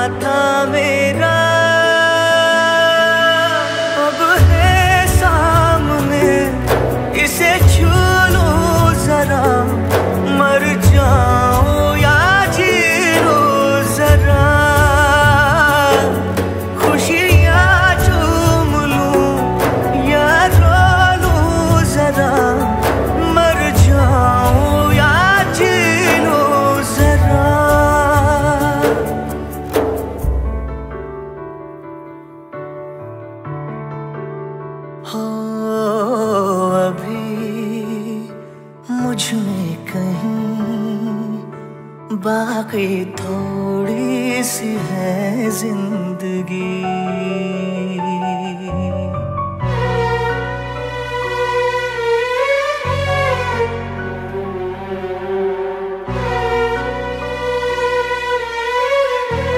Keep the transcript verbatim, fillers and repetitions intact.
था मेरा अब है सामने, इसे छू लूं जरा, मर जाऊं या जी लूं जरा, खुशियाँ चूम लूं या रो लूं जरा, मर जाऊं या जी लूं जरा। हो अभी मुझ में कहीं बाकी थोड़ी सी है जिंदगी।